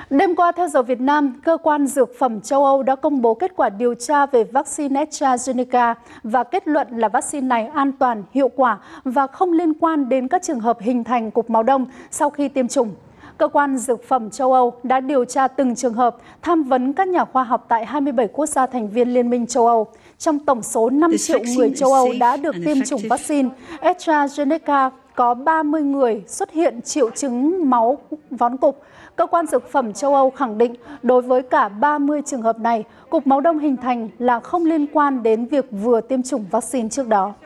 Đêm qua, theo giờ Việt Nam, Cơ quan Dược phẩm châu Âu đã công bố kết quả điều tra về vaccine AstraZeneca và kết luận là vaccine này an toàn, hiệu quả và không liên quan đến các trường hợp hình thành cục máu đông sau khi tiêm chủng. Cơ quan Dược phẩm châu Âu đã điều tra từng trường hợp, tham vấn các nhà khoa học tại 27 quốc gia thành viên Liên minh châu Âu. Trong tổng số 5 triệu người châu Âu đã được tiêm chủng vaccine, AstraZeneca có 30 người xuất hiện triệu chứng máu vón cục. Cơ quan Dược phẩm châu Âu khẳng định đối với cả 30 trường hợp này, cục máu đông hình thành là không liên quan đến việc vừa tiêm chủng vaccine trước đó.